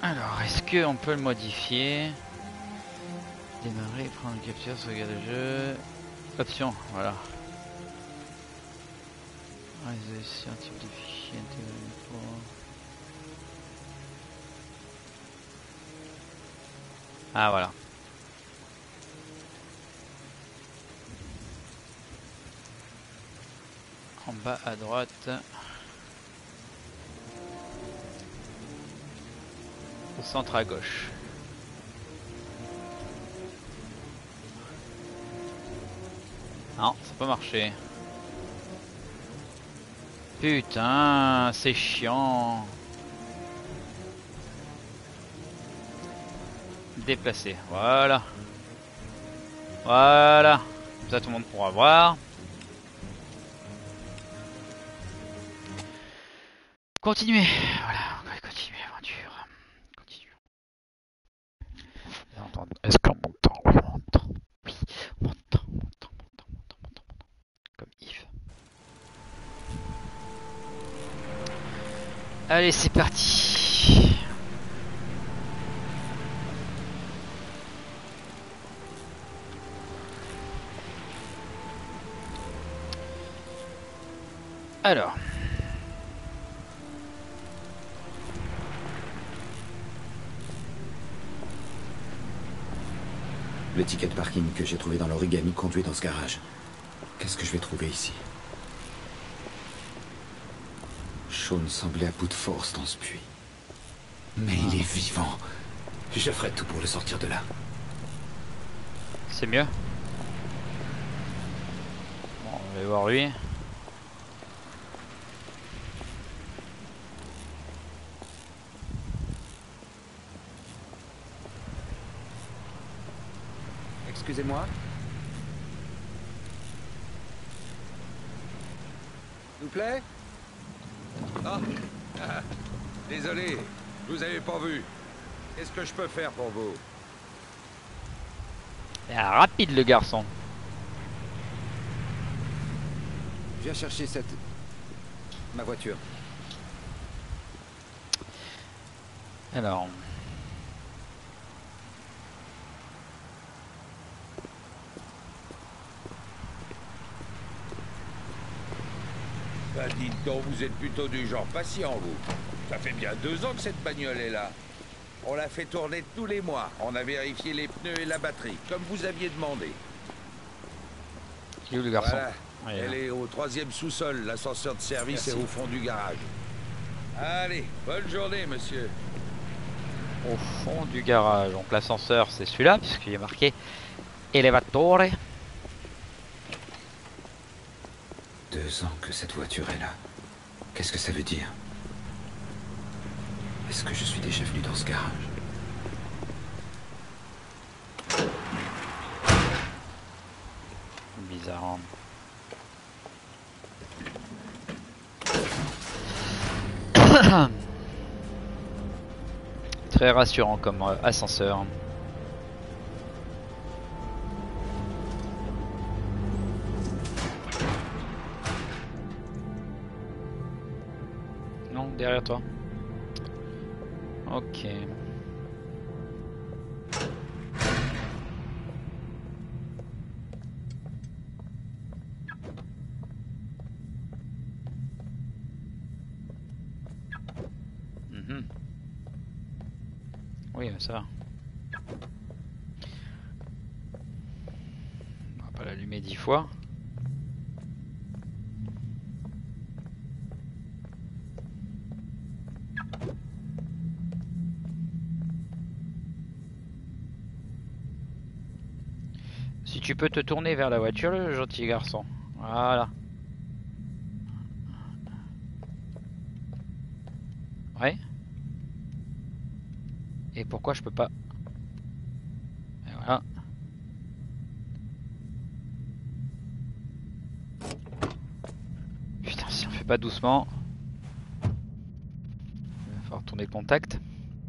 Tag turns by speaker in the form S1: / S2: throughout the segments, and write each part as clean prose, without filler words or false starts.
S1: Alors, est-ce qu'on peut le modifier? Démarrer, prendre une capture, sauvegarder le jeu. Option, voilà. Résolution, type de fichier, intégrer pour... Ah, voilà. En bas à droite. Au centre à gauche. Non, ça peut marcher. Putain, c'est chiant. Déplacer, voilà. Voilà. Comme ça tout le monde pourra voir. Continuez. Voilà, on va continuer l'aventure. Continuons. Est-ce qu'on m'entend? Oui, on m'entend. Oui, on m'entend, on m'entend, on m'entend, on m'entend, on m'entend. Comme Yves. Allez, c'est parti. Alors.
S2: Le ticket de parking que j'ai trouvé dans l'origami conduit dans ce garage. Qu'est-ce que je vais trouver ici? Sean semblait à bout de force dans ce puits. Mais il est vivant. Je ferai tout pour le sortir de là.
S1: C'est mieux. Bon, on va voir lui.
S2: Excusez-moi. S'il vous plaît?
S3: Ah, ah, désolé, je vous avais pas vu. Qu'est-ce que je peux faire pour vous?
S1: Il est rapide le garçon.
S2: Je viens chercher ma voiture.
S1: Alors.
S3: Bah dites donc, vous êtes plutôt du genre patient, vous. Ça fait bien 2 ans que cette bagnole est là. On l'a fait tourner tous les mois. On a vérifié les pneus et la batterie, comme vous aviez demandé.
S1: Il est où le garçon?
S3: Voilà.
S1: Ah,
S3: Elle est au 3e sous-sol. L'ascenseur de service est au fond du garage. Allez, bonne journée, monsieur.
S1: Au fond du garage. Donc l'ascenseur c'est celui-là, puisqu'il est marqué Elevatore.
S2: 2 ans que cette voiture est là. Qu'est-ce que ça veut dire? Est-ce que je suis déjà venu dans ce garage?
S1: Bizarre. Très rassurant comme ascenseur. Non, derrière toi. Ok. Oui, ça va. On va pas l'allumer 10 fois. Si tu peux te tourner vers la voiture, le gentil garçon. Voilà. Ouais. Et pourquoi je peux pas? Et voilà. Putain, si on fait pas doucement. Il va falloir tourner le contact.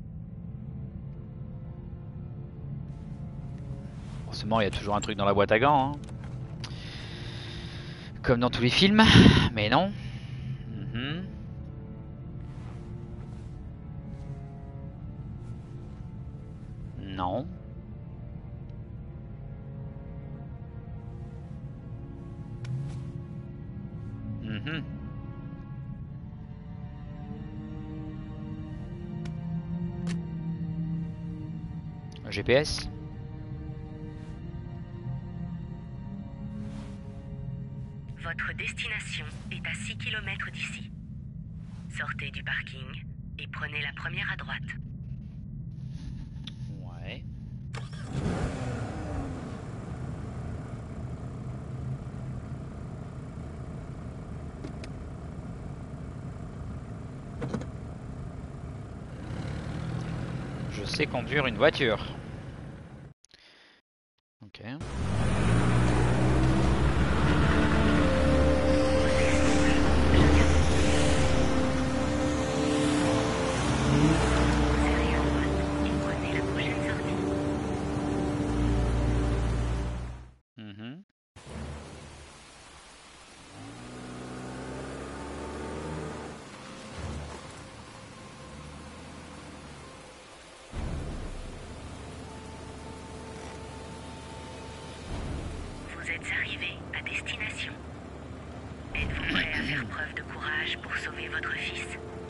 S1: Forcément, il y a toujours un truc dans la boîte à gants. Hein. Comme dans tous les films. Mais non. Non. Mhm. GPS.
S4: Votre destination est à 6 km d'ici. Sortez du parking et prenez la première à droite.
S1: Ouais. Je sais conduire une voiture. Ok.
S4: Serrez à droite et prenez la prochaine sortie.
S1: Mhm.
S4: Vous êtes arrivé à destination. Êtes-vous prêt à faire preuve de courage pour sauver votre fils?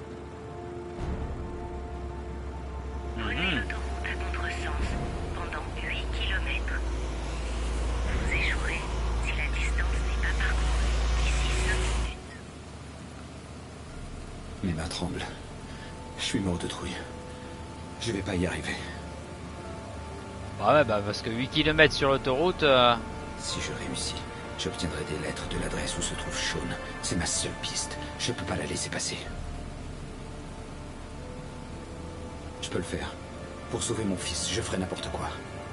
S4: Prenez l'autoroute à contresens pendant 8 km. Vous échouerez si la distance n'est pas parcourue d'ici 5 minutes.
S2: Mes mains tremblent. Je suis mort de trouille. Je vais pas y arriver.
S1: Ah ouais, bah parce que 8 km sur l'autoroute.
S2: Si je réussis, j'obtiendrai des lettres de l'adresse où se trouve Sean. C'est ma seule piste. Je peux pas la laisser passer. Je peux le faire. Pour sauver mon fils, je ferai n'importe quoi.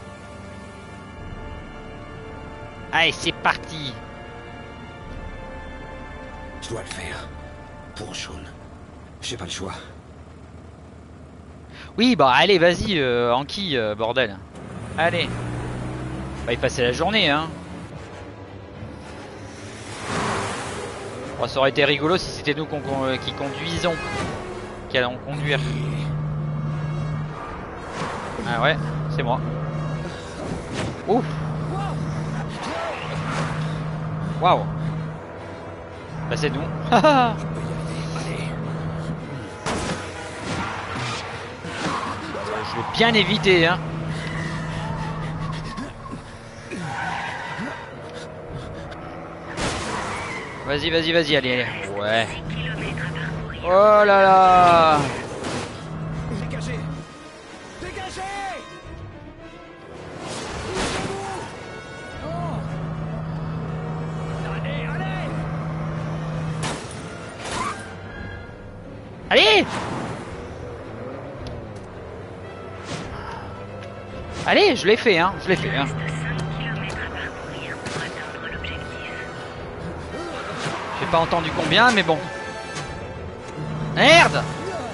S1: Allez, c'est parti.
S2: Je dois le faire. Pour Sean. J'ai pas le choix.
S1: Oui, bah allez, vas-y, Anki, bordel. Allez. On va y passer la journée, hein. Bon, ça aurait été rigolo si c'était nous qui conduisons. Qui allons conduire. Ah ouais, c'est moi. Ouf. Waouh. Bah c'est nous. Je vais bien éviter, hein. Vas-y, vas-y, vas-y, allez, allez. Ouais.
S4: 6 km à parcourir.
S1: Oh là là.
S2: Dégagez! Dégagez! Allez, allez!
S1: Allez. Allez, je l'ai fait, hein. Je l'ai fait,
S4: Il
S1: hein.
S4: reste 5 km à parcourir pour atteindre l'objectif.
S1: J'ai pas entendu combien, mais bon. Merde.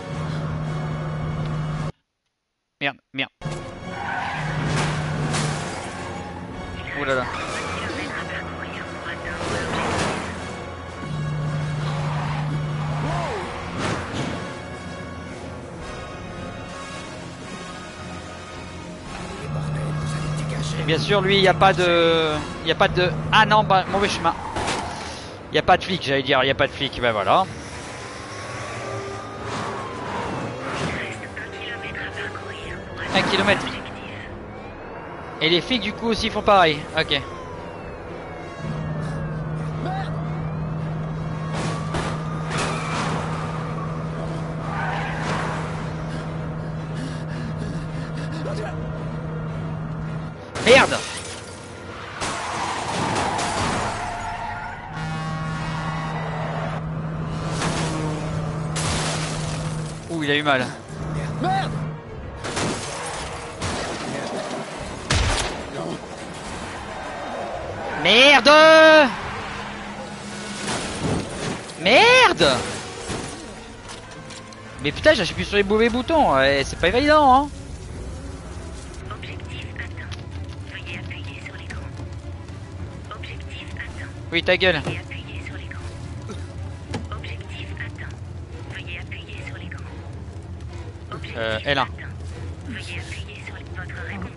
S1: Merde, merde. Oh là là.
S4: 3 km à parcourir pour atteindre l'objectif.
S2: Bordel, vous allez dégager.
S1: Et bien sûr, lui, il n'y a pas de... Il n'y a pas de... Ah non, bah, mauvais chemin. Il n'y a pas de flic, j'allais dire. Il n'y a pas de flic. Ben voilà.
S4: Il reste 1 km à parcourir pour atteindre
S1: 1 kilomètre.
S4: l'objectif.
S1: Et les flics, du coup, aussi font pareil. Ok. Merde. Ouh, il a eu mal.
S2: Merde!
S1: Merde. Merde. Mais putain, j'appuie sur les mauvais boutons. C'est pas évident, hein.
S4: Objectif atteint. Veuillez appuyer sur l'écran. Objectif atteint.
S1: Oui, ta gueule.
S4: Veuillez appuyer sur l'écran. Objectif atteint. Veuillez appuyer sur l'écran. Objectif
S1: L1.
S4: atteint. Veuillez appuyer sur votre récompense.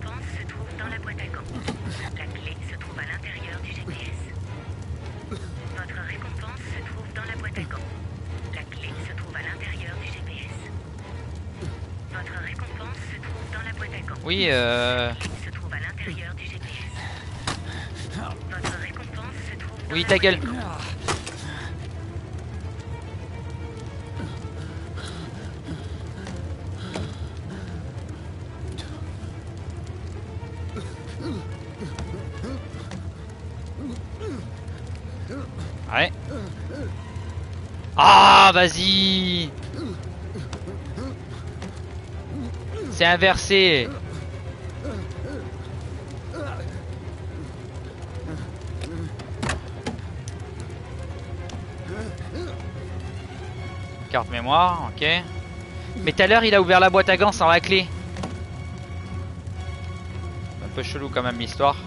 S1: Oui,
S4: se trouve à l'intérieur du GPS. Votre récompense se trouve dans
S1: oui,
S4: la
S1: ta gueule.
S4: boîte.
S1: Ouais. Ah, vas-y. C'est inversé. Carte mémoire, ok. Mais tout à l'heure, il a ouvert la boîte à gants sans la clé. Un peu chelou quand même l'histoire.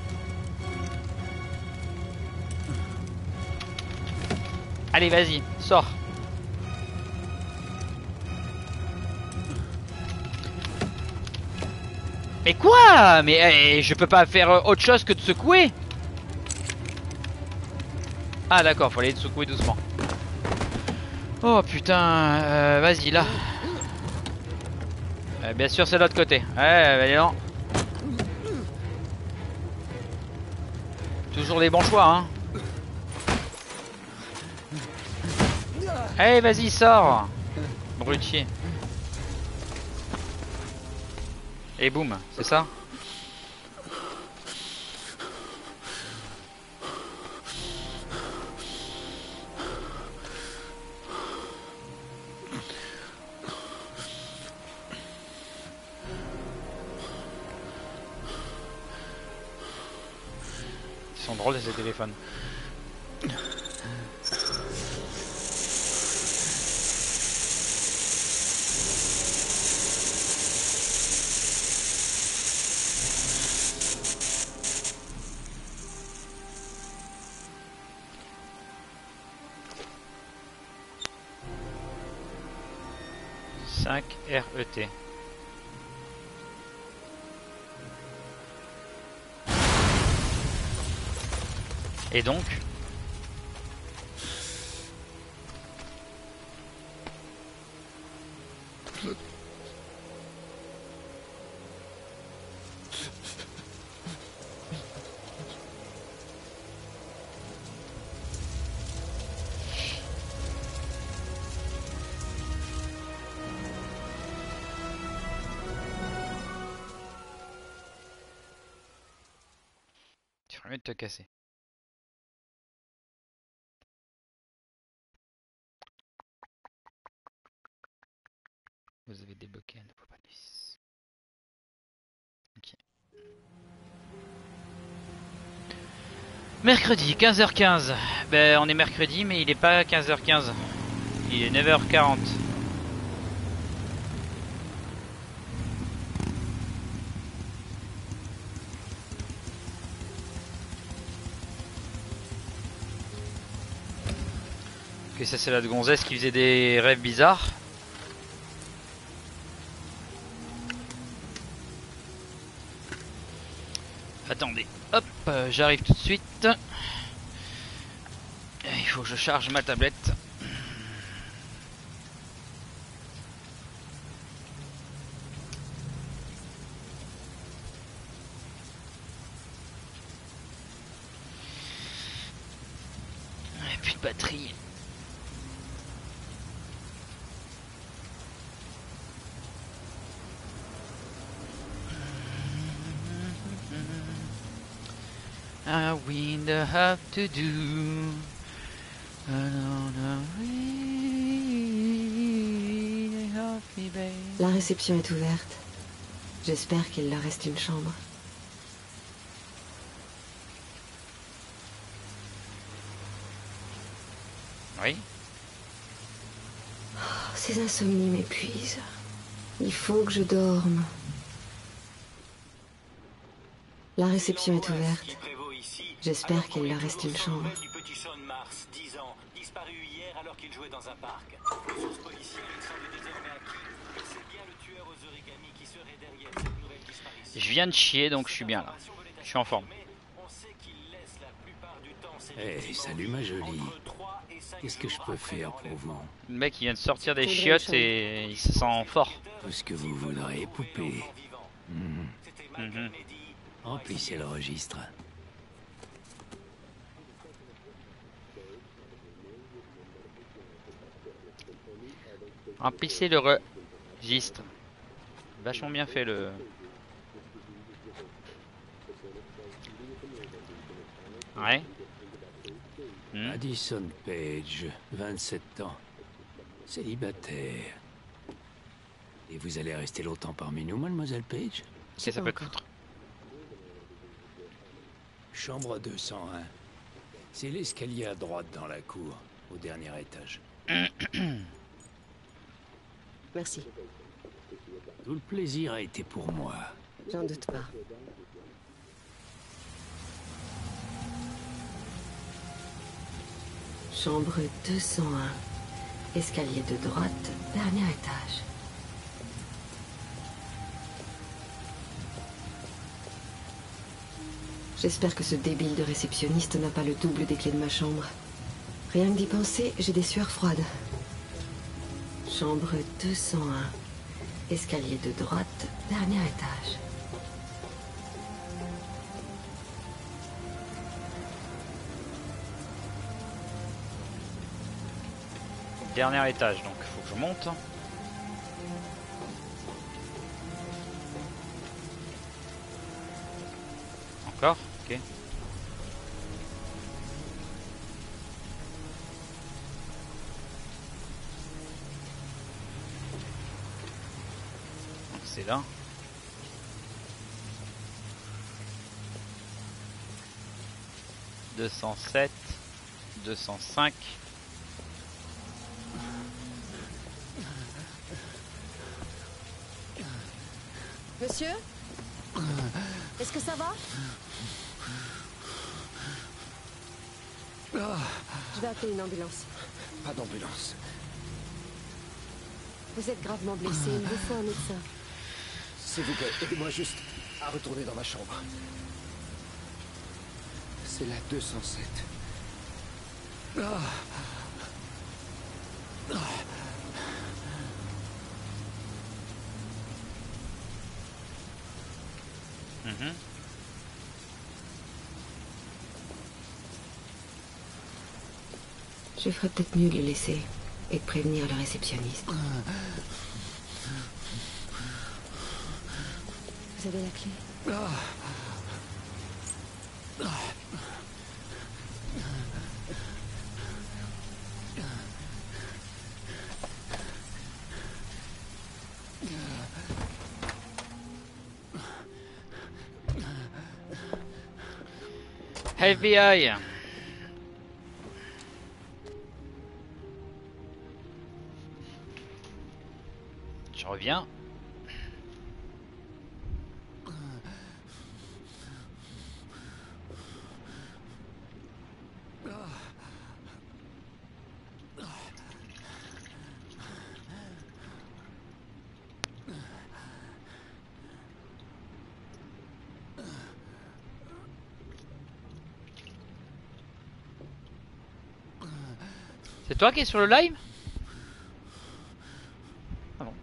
S1: Allez, vas-y, sors. Mais quoi? Mais je peux pas faire autre chose que de secouer. Ah d'accord, faut aller secouer doucement. Oh putain, vas-y là. Bien sûr c'est de l'autre côté. Ouais, allez non. Toujours les bons choix hein. Allez vas-y sors. Brutier. Et boum, c'est ça? Ils sont drôles ces téléphones. RET. Et donc tu ferais mieux de te casser. Vous avez débloqué un nouveau bonus. Ok. Mercredi 15h15. Ben on est mercredi mais il est pas 15h15. Il est 9h40. Ok, ça c'est la gonzesse qui faisait des rêves bizarres. Attendez, hop, j'arrive tout de suite. Il faut que je charge ma tablette. Et plus de batterie. I will have to do.
S5: La réception est ouverte. J'espère qu'il leur reste une chambre.
S1: Oui.
S5: Oh, ces insomnies m'épuisent. Il faut que je dorme. La réception est ouverte. J'espère qu'il leur reste une chambre.
S1: Je viens de chier donc je suis bien là. Je suis en forme.
S2: Hey, salut ma jolie. Qu'est-ce que je peux faire pour vous?
S1: Le mec il vient de sortir des chiottes et il se sent fort.
S2: Tout ce que vous voudrez, poupée.
S6: Remplissez le registre.
S1: Remplissez le registre. Vachement bien fait le... Ouais.
S6: Addison Page, 27 ans. Célibataire. Et vous allez rester longtemps parmi nous, mademoiselle Page?
S1: Qu'est-ce que ça peut te foutre?
S6: Chambre 201. C'est l'escalier à droite dans la cour, au dernier étage.
S5: Merci.
S6: Tout le plaisir a été pour moi.
S5: J'en doute pas. Chambre 201. Escalier de droite, dernier étage. J'espère que ce débile de réceptionniste n'a pas le double des clés de ma chambre. Rien que d'y penser, j'ai des sueurs froides. Chambre 201. Escalier de droite, dernier étage.
S1: Dernier étage, donc faut que je monte. Encore? Ok. Donc c'est là. « 207, 205. »
S5: Monsieur? Est-ce que ça va? Je vais appeler une ambulance.
S2: Pas d'ambulance.
S5: Vous êtes gravement blessé, il vous faut un médecin.
S2: S'il vous plaît, aidez-moi juste à retourner dans ma chambre. C'est la 207.
S5: Je ferais peut-être mieux de le laisser et de prévenir le réceptionniste. Vous avez la clé?
S1: FBI. Je reviens. C'est toi qui es sur le live? Ah bon.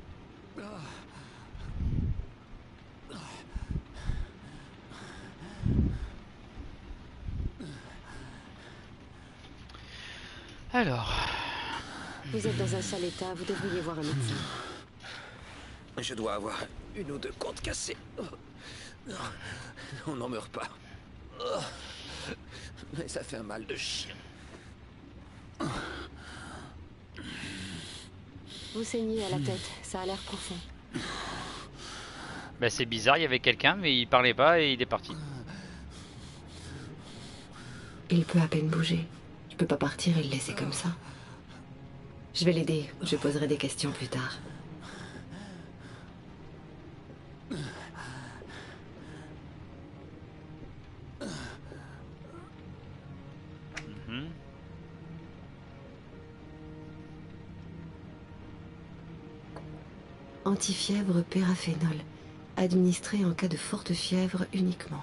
S1: Alors...
S5: Vous êtes dans un sale état, vous devriez voir un médecin.
S2: Je dois avoir une ou deux côtes cassées. On n'en meurt pas. Mais ça fait un mal de chien.
S5: Vous saignez à la tête, ça a l'air profond.
S1: Bah c'est bizarre, il y avait quelqu'un mais il parlait pas et il est parti.
S5: Il peut à peine bouger. Je peux pas partir et le laisser comme ça. Je vais l'aider, je poserai des questions plus tard. Antifièvre péraphénol, administré en cas de forte fièvre uniquement.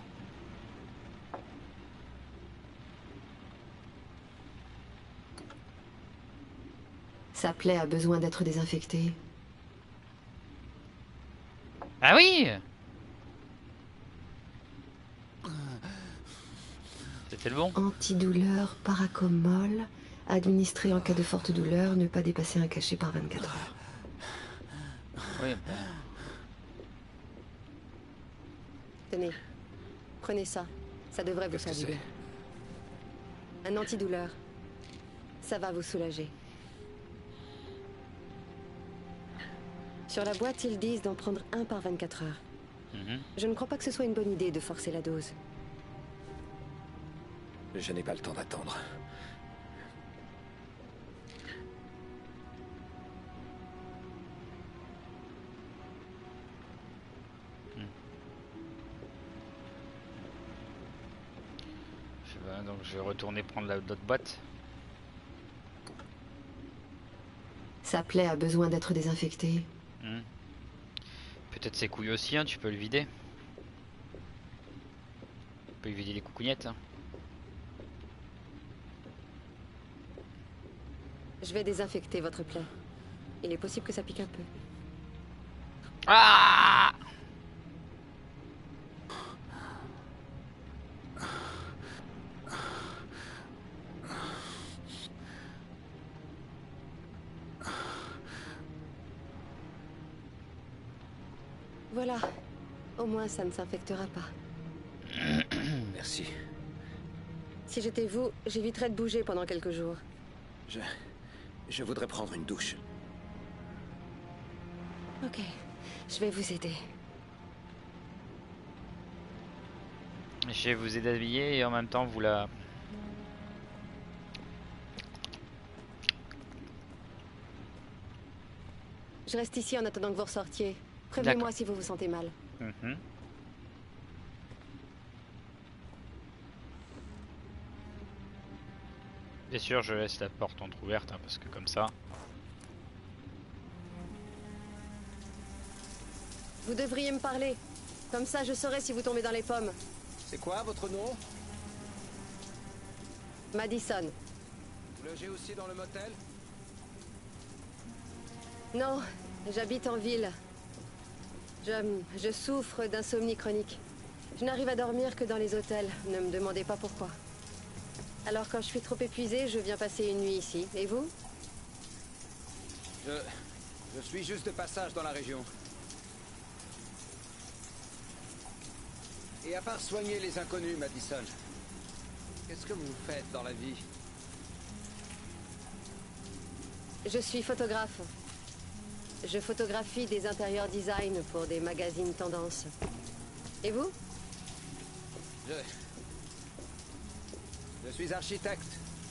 S5: Sa plaie a besoin d'être désinfectée.
S1: Ah oui! C'est le bon?
S5: Antidouleur, paracomol, administré en cas de forte douleur, ne pas dépasser un cachet par 24 heures.
S1: Oui, bah,
S5: Tenez, prenez ça. Ça devrait vous
S6: Qu'est-ce que
S5: faire du bien. Un antidouleur. Ça va vous soulager. Sur la boîte, ils disent d'en prendre un par 24 heures.
S1: mhm.
S5: Je ne crois pas que ce soit une bonne idée de forcer la dose.
S6: Je n'ai pas le temps d'attendre.
S1: Donc je vais retourner prendre l'autre boîte.
S5: Sa plaie a besoin d'être désinfectée.
S1: Hmm. Peut-être ses couilles aussi, hein, tu peux le vider. Tu peux lui vider les coucougnettes. Hein.
S5: Je vais désinfecter votre plaie. Il est possible que ça pique un peu.
S1: Ah!
S5: Voilà. Au moins, ça ne s'infectera pas.
S6: Merci.
S5: Si j'étais vous, j'éviterais de bouger pendant quelques jours.
S6: Je voudrais prendre une douche.
S5: Ok. Je vais vous aider.
S1: Je vais vous aider à habiller et en même temps vous la...
S5: Je reste ici en attendant que vous ressortiez. Prévenez-moi si vous vous sentez mal.
S1: Mhm. Bien sûr, je laisse la porte entrouverte hein, parce que comme ça...
S5: Vous devriez me parler. Comme ça, je saurai si vous tombez dans les pommes.
S6: C'est quoi votre nom?
S5: Madison.
S6: Vous logez aussi dans le motel?
S5: Non, j'habite en ville. Je souffre d'insomnie chronique. Je n'arrive à dormir que dans les hôtels. Ne me demandez pas pourquoi. Alors quand je suis trop épuisée, je viens passer une nuit ici. Et vous?
S6: Je suis juste de passage dans la région. Et à part soigner les inconnus, Madison, qu'est-ce que vous faites dans la vie?
S5: Je suis photographe. Je photographie des intérieurs design pour des magazines tendance. Et vous?
S6: Je suis architecte.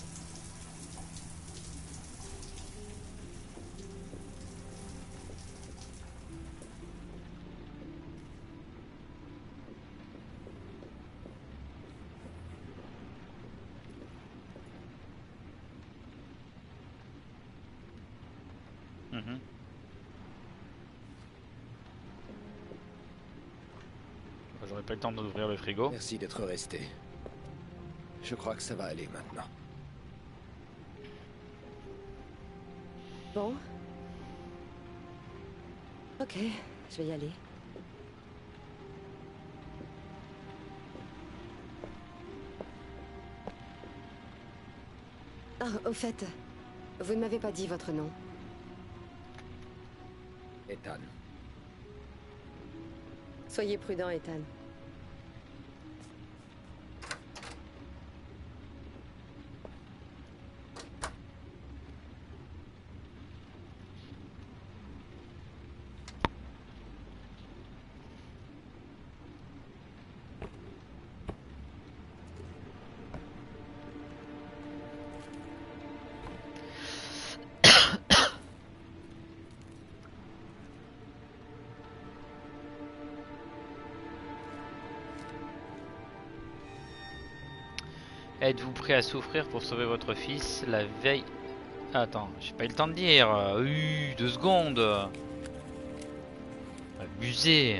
S1: Mhm. J'aurais pas le temps d'ouvrir le frigo.
S6: Merci d'être resté. Je crois que ça va aller maintenant.
S5: Bon. Ok, je vais y aller. Ah, au fait, vous ne m'avez pas dit votre nom.
S6: Ethan.
S5: Soyez prudent, Ethan.
S1: Êtes-vous prêt à souffrir pour sauver votre fils la veille... Attends, j'ai pas eu le temps de dire. 2 secondes. Abusé.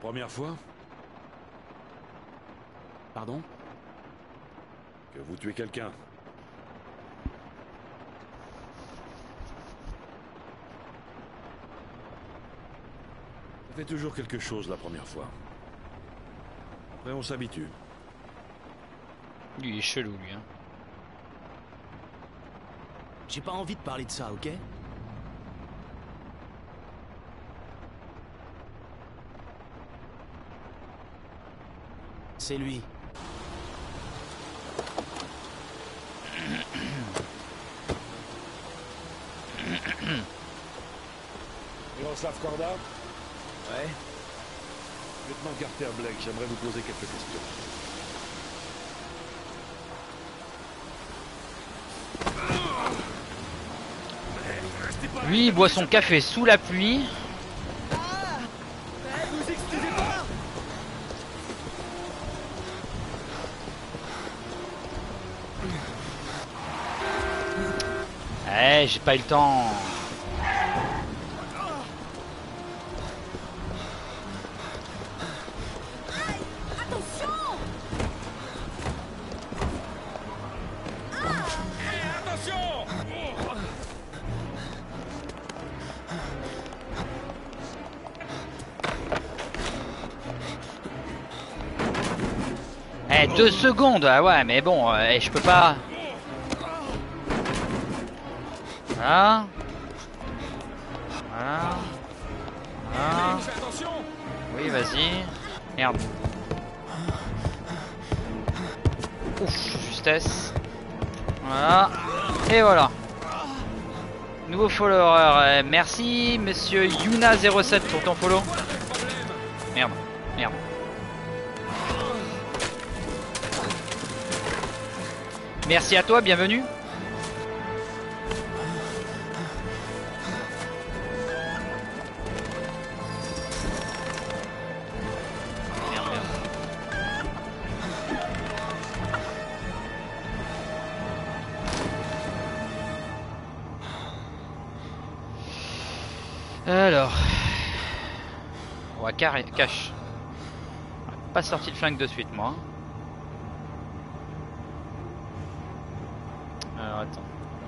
S7: première fois
S6: Pardon?
S7: que vous tuez quelqu'un? Ça fait toujours quelque chose la première fois. Après, on s'habitue.
S1: Lui, il est chelou, lui. Hein.
S6: J'ai pas envie de parler de ça, ok? C'est lui.
S7: Miroslav Korda?
S6: Ouais?
S7: Lieutenant Carter Blake, j'aimerais vous poser quelques questions.
S1: Lui, il boit son café sous la pluie.
S6: Vous excusez pas!
S1: Eh, j'ai pas eu le temps. Eh, 2 secondes. Ah ouais, mais bon, je peux pas. Voilà. Voilà. Voilà. Oui, vas-y. Merde. Ouf, justesse. Voilà. Et voilà. Nouveau follower. Merci, monsieur Yuna07 pour ton follow. Merde. Merde. Merci à toi, bienvenue. Merde, merde. Alors, on va cache. Pas sorti le flingue de suite, moi. Alors attends.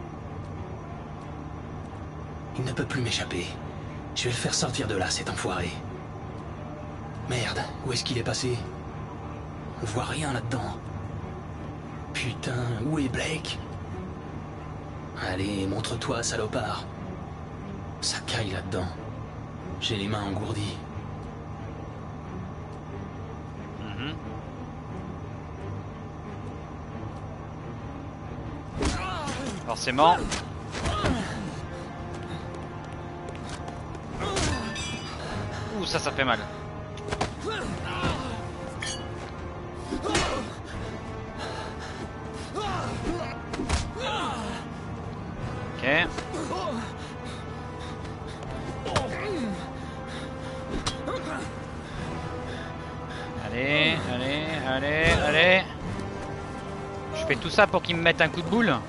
S6: Il ne peut plus m'échapper. Je vais le faire sortir de là, cet enfoiré. Merde, où est-ce qu'il est passé? On voit rien là-dedans. Putain, où est Blake? Allez, montre-toi, salopard. Ça caille là-dedans. J'ai les mains engourdies.
S1: Forcément. Ouh, ça fait mal. Ok. Allez, allez, allez, allez. Je fais tout ça pour qu'il me mette un coup de boule.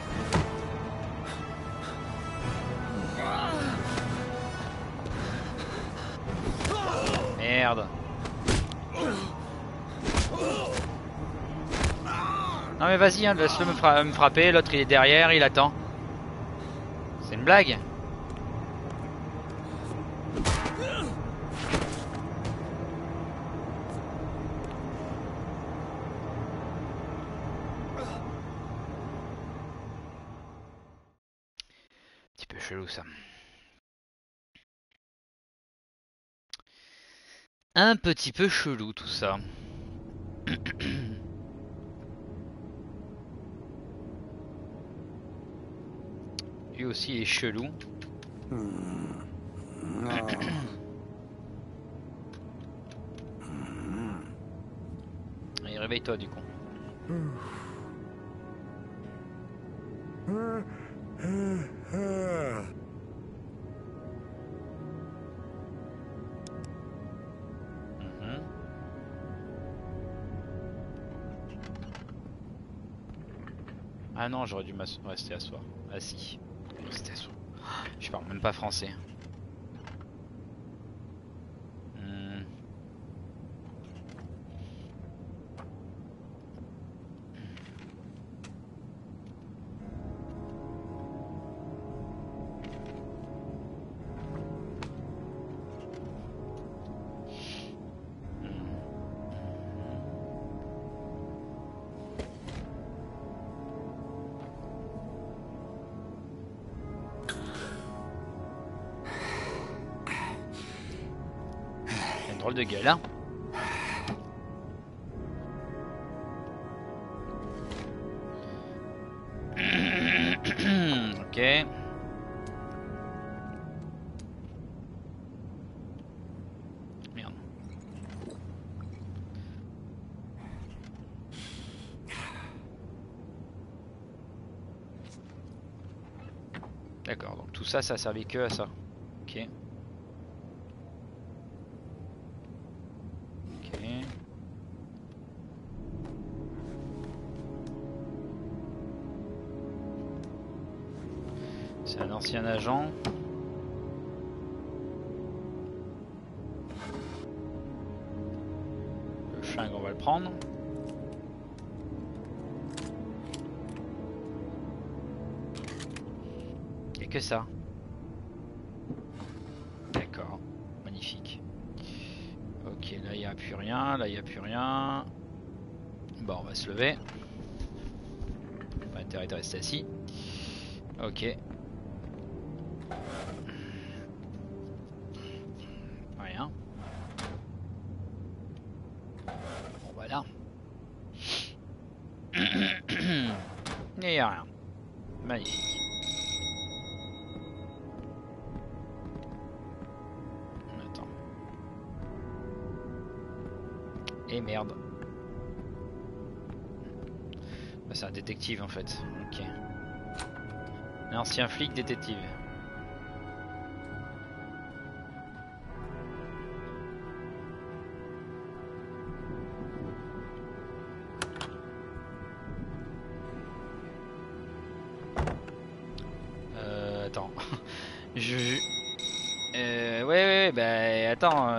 S1: Merde. Non mais vas-y, hein, laisse-le me frapper, l'autre il est derrière, il attend. C'est une blague. Un petit peu chelou ça. Un petit peu chelou tout ça. Lui aussi est chelou. Allez, réveille-toi du coup. Ah non, j'aurais dû rester asseoir. Ah si, rester asseoir. Je parle même pas français. drôle de gueule, hein. Ok. Merde. D'accord, donc tout ça, ça a servi que à ça. Ok. Ok. C'est un ancien agent. Le flingue, on va le prendre. Et que ça. D'accord, magnifique. Ok, là il n'y a plus rien, là il n'y a plus rien. Bon, on va se lever. Pas intérêt de rester assis. Ok. Rien. Bon, voilà. Il n'y a rien. Magnifique. Attends. Et merde. Bah, c'est un détective en fait. Ok. Un ancien flic détective. Attends. Ouais, bah attends.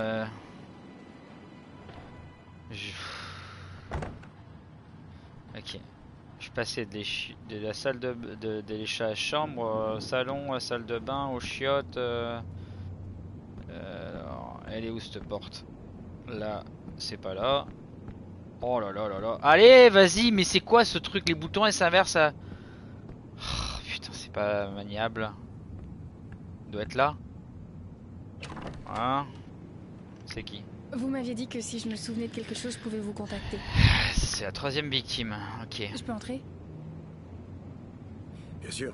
S1: Ok. Je passais de la salle de la chambre, salon, salle de bain, aux chiottes. Alors, elle est où cette porte? Là, c'est pas là. Oh là là là là. Allez, vas-y, mais c'est quoi ce truc? Les boutons, elles s'inversent à... Oh, putain, c'est pas maniable. Il doit être là. Hein? C'est qui?
S8: Vous m'aviez dit que si je me souvenais de quelque chose, je pouvais vous contacter.
S1: C'est la 3e victime. Ok.
S8: Je peux entrer?
S9: Bien sûr.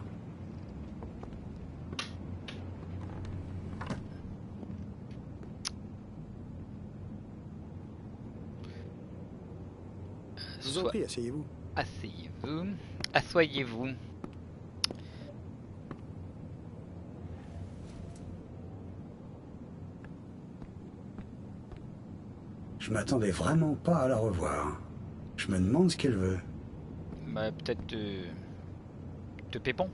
S9: Je vous en prie, asseyez-vous.
S1: Asseyez-vous. Assoyez-vous.
S9: Je m'attendais vraiment pas à la revoir. Je me demande ce qu'elle veut.
S1: Bah, peut-être te pépon.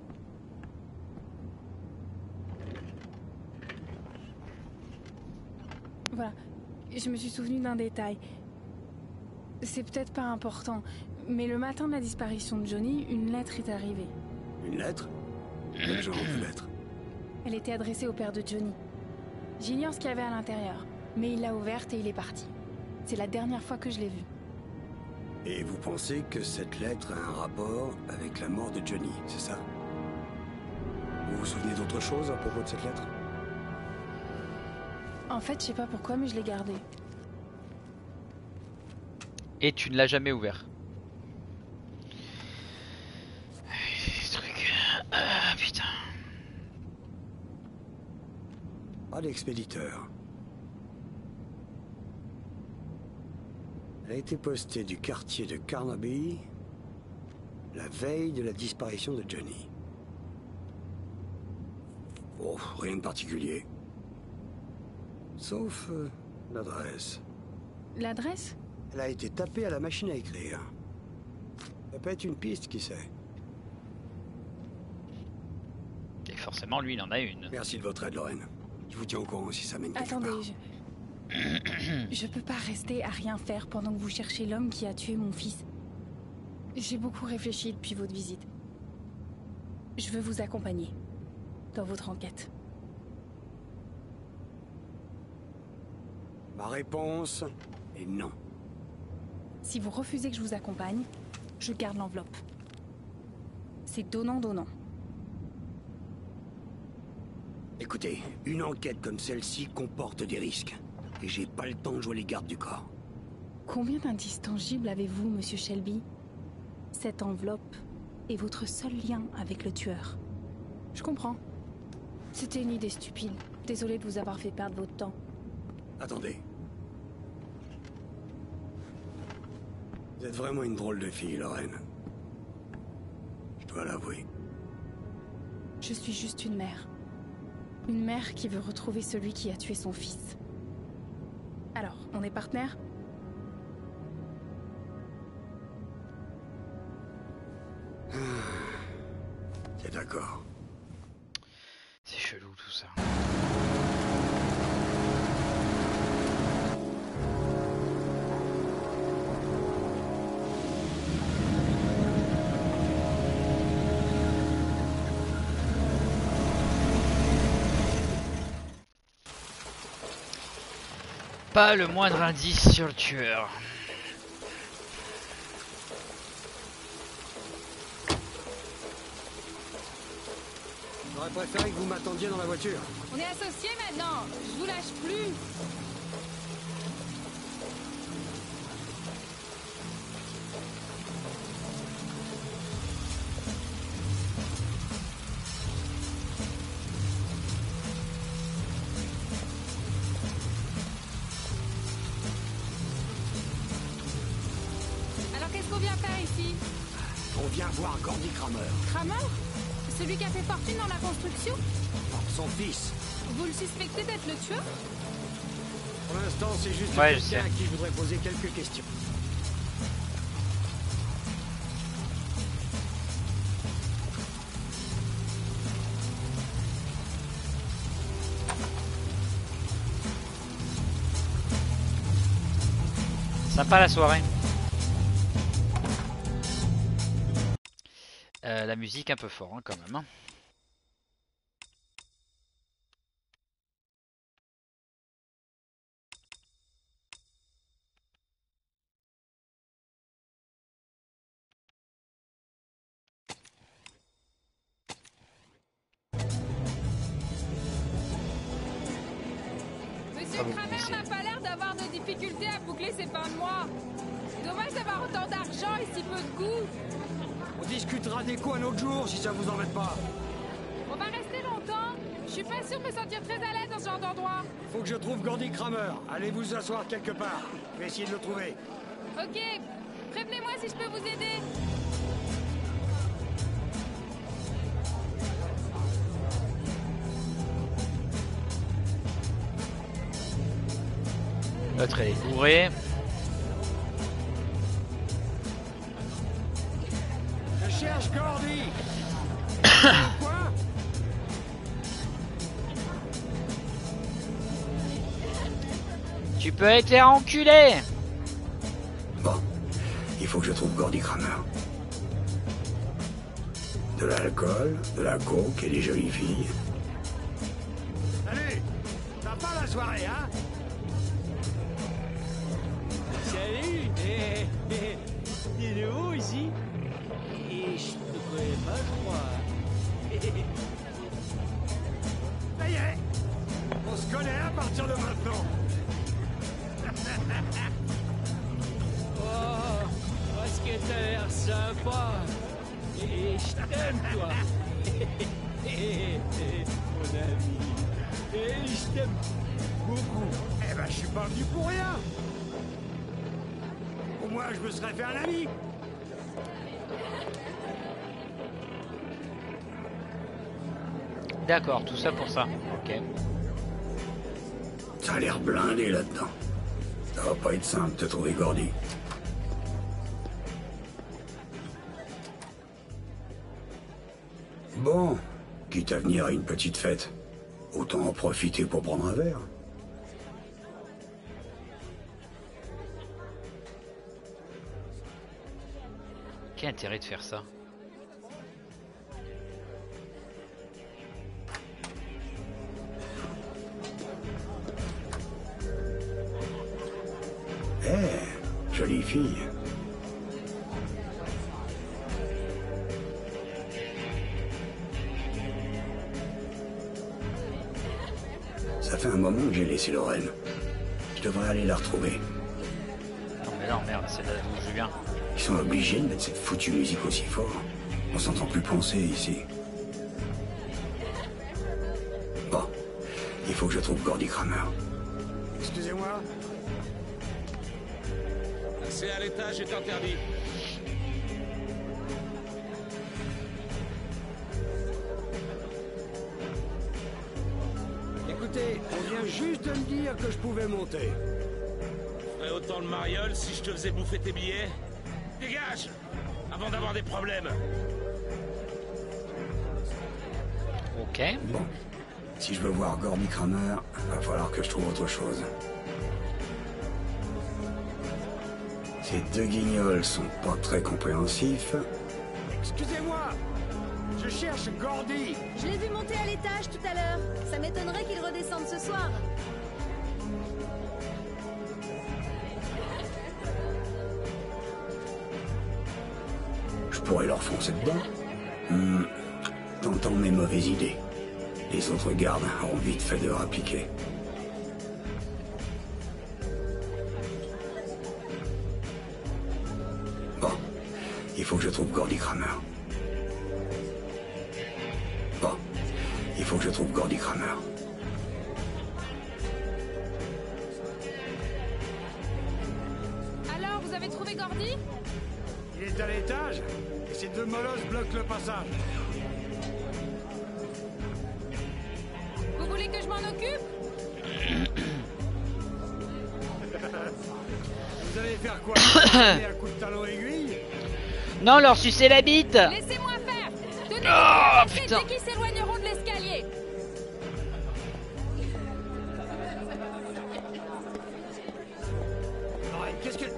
S8: Voilà. Je me suis souvenu d'un détail. C'est peut-être pas important, mais le matin de la disparition de Johnny, une lettre est arrivée.
S9: Une lettre? Quel genre de lettre?
S8: Elle était adressée au père de Johnny. J'ignore ce qu'il y avait à l'intérieur, mais il l'a ouverte et il est parti. C'est la dernière fois que je l'ai vu.
S9: Et vous pensez que cette lettre a un rapport avec la mort de Johnny, c'est ça? Vous vous souvenez d'autre chose à propos de cette lettre?
S8: En fait, je sais pas pourquoi, mais je l'ai gardée.
S1: Et tu ne l'as jamais ouvert. Ce truc. Ah putain.
S9: Pas d'expéditeur. Elle a été postée du quartier de Carnaby la veille de la disparition de Johnny. Oh, rien de particulier. Sauf l'adresse.
S8: L'adresse?
S9: Elle a été tapée à la machine à écrire. Ça peut être une piste, qui sait.
S1: Et forcément, lui, il en a une.
S9: Merci de votre aide, Lorraine. Je vous tiens au courant si ça mène quelque
S8: Attendez,
S9: part.
S8: je peux pas rester à rien faire pendant que vous cherchez l'homme qui a tué mon fils. J'ai beaucoup réfléchi depuis votre visite. Je veux vous accompagner dans votre enquête.
S9: Ma réponse est non.
S8: Si vous refusez que je vous accompagne, je garde l'enveloppe. C'est donnant-donnant.
S9: Écoutez, une enquête comme celle-ci comporte des risques. et j'ai pas le temps de jouer les gardes du corps.
S8: Combien d'indices tangibles avez-vous, monsieur Shelby? Cette enveloppe est votre seul lien avec le tueur. Je comprends. C'était une idée stupide. Désolée de vous avoir fait perdre votre temps.
S9: Attendez. Vous êtes vraiment une drôle de fille, Lorraine. Je dois l'avouer.
S8: Je suis juste une mère. Une mère qui veut retrouver celui qui a tué son fils. Alors, on est partenaires?
S9: C'est d'accord.
S1: C'est chelou tout ça. Pas le moindre indice sur le tueur.
S9: J'aurais préféré que vous m'attendiez dans la voiture.
S8: On est associés maintenant. Je vous lâche plus. Alors qu'est-ce qu'on vient faire ici?
S9: On vient voir Gordy Kramer.
S8: Kramer? Celui qui a fait fortune dans la construction?
S9: Son fils.
S8: Vous le suspectez d'être le tueur?
S9: Pour l'instant, c'est juste
S1: Ouais, je
S9: quelqu'un
S1: sais.
S9: à qui je voudrais poser quelques questions.
S1: Sympa la soirée. La musique un peu fort hein, quand même. Hein.
S8: Monsieur
S1: vous
S8: Kramer
S1: connaissez.
S8: n'a pas l'air d'avoir de difficultés à boucler ses fins de mois. Dommage d'avoir autant d'argent et si peu de goût.
S9: On discutera des coups un autre jour si ça vous embête pas.
S8: On va rester longtemps. Je suis pas sûre de me sentir très à l'aise dans ce genre d'endroit.
S9: Faut que je trouve Gordy Kramer. Allez vous asseoir quelque part. Je vais essayer de le trouver.
S8: Ok, prévenez-moi si je peux vous aider.
S1: L'autre elle est bourrée.
S9: Je cherche Gordy. Quoi?
S1: Tu peux être les enculé.
S9: Bon, il faut que je trouve Gordy Kramer. De l'alcool, de la coke et des jolies filles. Salut! Sympa la soirée, hein?
S10: Salut! T'es nouveau ici? Et je te connais pas, je crois.
S9: Ça y est! On se connaît à partir de maintenant!
S10: Oh, parce que t'as l'air sympa. Et je t'aime, toi. Mon ami. Et je t'aime beaucoup.
S9: Eh ben, je suis pas venu pour rien! Au moins, je me serais fait un ami!
S1: D'accord, tout ça pour ça. Ok.
S9: Ça a l'air blindé là-dedans. Ça va pas être simple de trouver Gordy. Bon, quitte à venir à une petite fête, autant en profiter pour prendre un verre.
S1: Quel intérêt de faire ça?
S9: Eh, jolie fille. Ça fait un moment que j'ai laissé Lorraine. devrais aller la retrouver.
S1: Non mais non, merde, c'est là d'où je viens.
S9: Ils sont obligés de mettre cette foutue musique aussi fort. On s'entend plus poncer ici. Bon, il faut que je trouve Gordy Kramer.
S11: Excusez-moi.
S10: Accès à l'étage est interdit.
S11: Écoutez, on vient juste de me dire que je pouvais monter.
S10: Je ferais autant le mariole si je te faisais bouffer tes billets. Dégage! Avant d'avoir des problèmes.
S1: Ok.
S9: Bon, si je veux voir Gordy Kramer, va falloir que je trouve autre chose. Ces deux guignols sont pas très compréhensifs.
S11: Excusez-moi. Je cherche Gordy.
S12: Je l'ai vu monter à l'étage tout à l'heure. Ça m'étonnerait qu'il redescende ce soir.
S9: Je pourrais leur foncer dedans. T'entends mes mauvaises idées. Les autres gardes auront vite fait de rappliquer. Bon, il faut que je trouve Gordy Kramer. Bon, il faut que je trouve Gordy Kramer.
S8: Alors, vous avez trouvé Gordy?
S11: Il est à l'étage et ces deux molosses bloquent le passage.
S8: Vous voulez que je m'en occupe?
S11: Vous allez faire quoi? Un coup de talon aiguille?
S1: Non, leur sucer la bite.
S8: Laissez-moi faire. Tenez
S1: Oh,
S8: les
S1: putain.
S8: dès qu'ils s'éloigneront de l'escalier.
S11: Ouais, qu'est-ce que...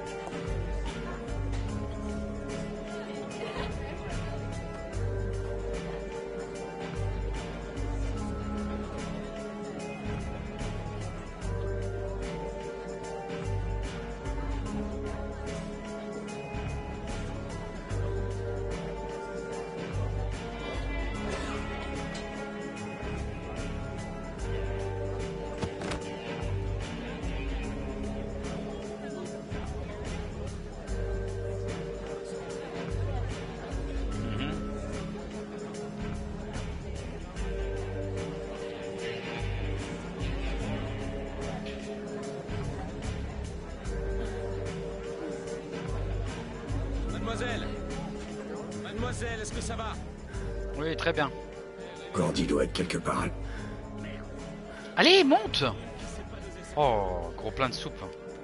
S10: Mademoiselle! Mademoiselle, est-ce que ça va?
S1: Oui, très bien.
S9: Gordy doit être quelque part.
S1: Allez, monte. Oh, gros plein de soupe.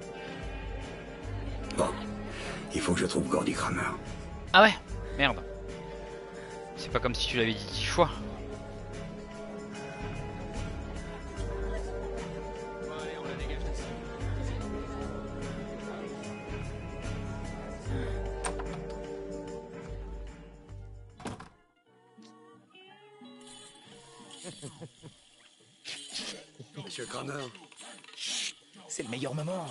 S9: Bon, il faut que je trouve Gordy Kramer.
S1: Ah ouais, merde. C'est pas comme si tu l'avais dit 10 fois.
S10: Bon, allez, on la dégage d'ici.
S9: Monsieur Kramer.
S13: C'est le meilleur moment.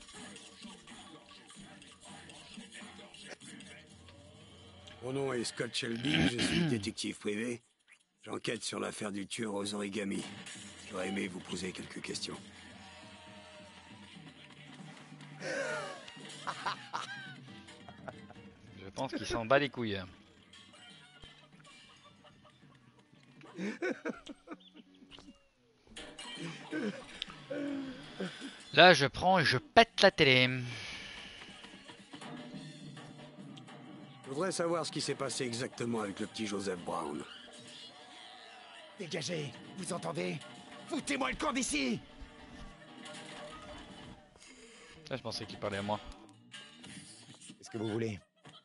S9: Mon nom est Scott Shelby, je suis détective privé. J'enquête sur l'affaire du tueur aux origamis. J'aurais aimé vous poser quelques questions.
S1: Je pense qu'il s'en bat les couilles. Là, je prends et je pète la télé.
S9: Je voudrais savoir ce qui s'est passé exactement avec le petit Joseph Brown.
S13: Dégagez, vous entendez? Foutez-moi le camp d'ici!
S1: Là, je pensais qu'il parlait à moi.
S13: Qu'est-ce que vous voulez?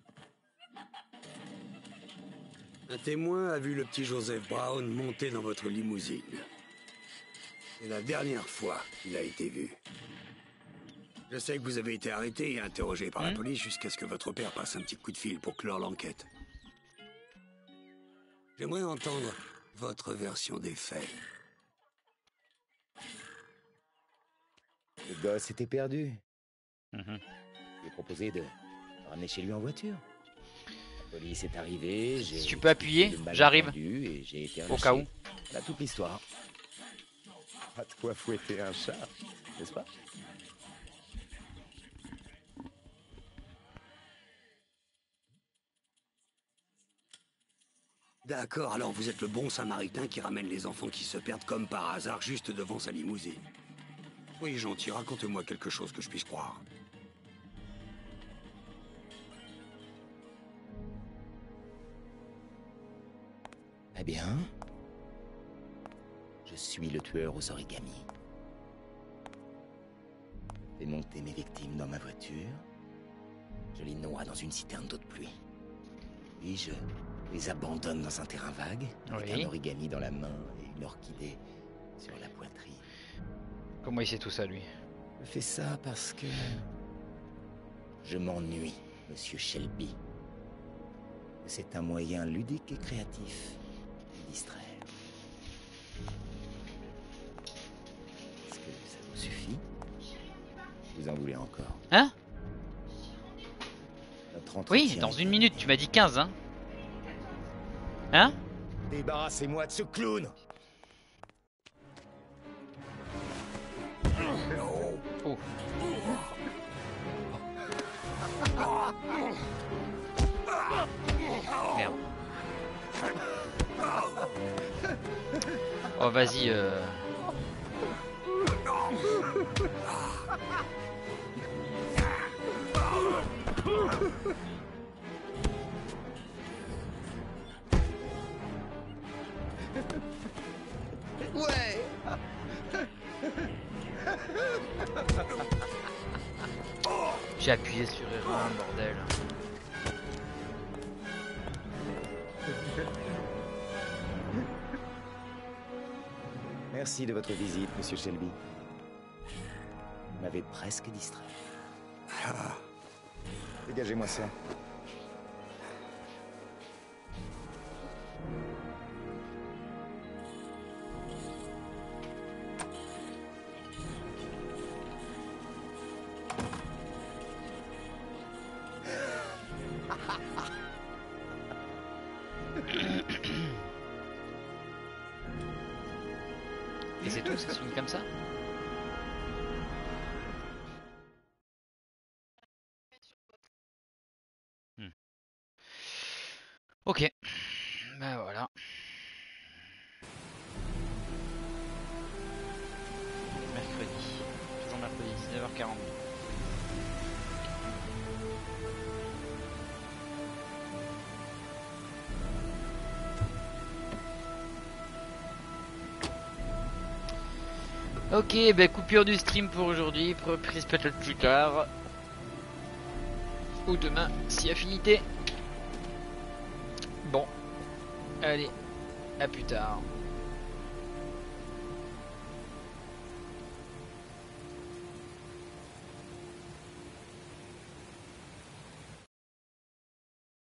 S9: Un témoin a vu le petit Joseph Brown monter dans votre limousine. C'est la dernière fois qu'il a été vu. Je sais que vous avez été arrêté et interrogé par la police jusqu'à ce que votre père passe un petit coup de fil pour clore l'enquête. J'aimerais entendre votre version des faits.
S13: Le gosse était perdu. J'ai proposé de le ramener chez lui en voiture. La police est arrivée,
S1: Si tu peux appuyer, j'arrive.
S13: Et j'ai été
S1: Au cas où.
S13: Voilà toute l'histoire. Pas de quoi fouetter un chat, n'est-ce pas?
S9: D'accord, alors vous êtes le bon samaritain qui ramène les enfants qui se perdent comme par hasard juste devant sa limousine. Oui, gentil, racontez-moi quelque chose que je puisse croire.
S13: Eh bien, je suis le tueur aux origamis. Je fais monter mes victimes dans ma voiture. Je les noie dans une citerne d'eau de pluie. Puis je les abandonne dans un terrain vague, avec un origami dans la main et une orchidée sur la poitrine.
S1: Comment il sait tout ça, lui?
S13: Je fais ça parce que... je m'ennuie, monsieur Shelby. C'est un moyen ludique et créatif de distraire. Est-ce que ça vous suffit? Vous en voulez encore?
S1: Hein?
S13: Notre
S1: oui, dans une minute, tu m'as dit 15, hein? Hein?
S14: Débarrassez-moi de ce clown!
S1: Oh. Merde. Oh, vas-y,
S14: Ouais.
S1: J'ai appuyé sur R1, bordel.
S13: Merci de votre visite, monsieur Shelby. Vous m'avez presque distrait. Dégagez-moi ça.
S1: Et c'est tout, ça se finit comme ça? Ok, ben voilà. Mercredi, toujours mercredi, 19h40. Ok, ben coupure du stream pour aujourd'hui, reprise peut-être plus tard. Ou demain, si affinité. Bon, allez, à plus tard.